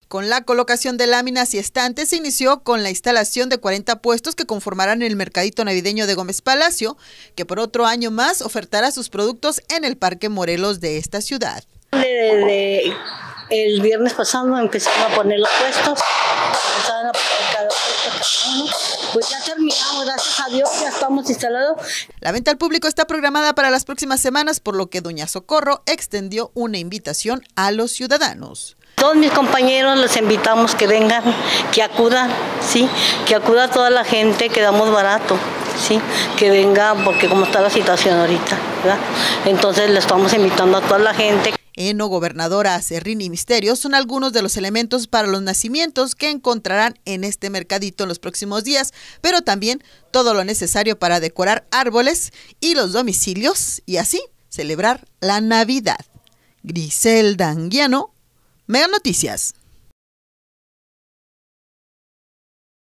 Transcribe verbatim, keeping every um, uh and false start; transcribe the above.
Con la colocación de láminas y estantes se inició con la instalación de cuarenta puestos que conformarán el mercadito navideño de Gómez Palacio, que por otro año más ofertará sus productos en el Parque Morelos de esta ciudad. Desde el viernes pasado empezaron a poner los puestos, empezaron a poner cada puesto cada uno. Pues ya terminamos, gracias a Dios, ya estamos instalados. La venta al público está programada para las próximas semanas, por lo que doña Socorro extendió una invitación a los ciudadanos. Todos mis compañeros les invitamos que vengan, que acudan, sí, que acuda toda la gente, que damos barato, sí, que venga porque como está la situación ahorita, ¿verdad? Entonces le estamos invitando a toda la gente. Heno, gobernadora, acerrín y misterio son algunos de los elementos para los nacimientos que encontrarán en este mercadito en los próximos días, pero también todo lo necesario para decorar árboles y los domicilios y así celebrar la Navidad. Griselda Anguiano, Mega Noticias.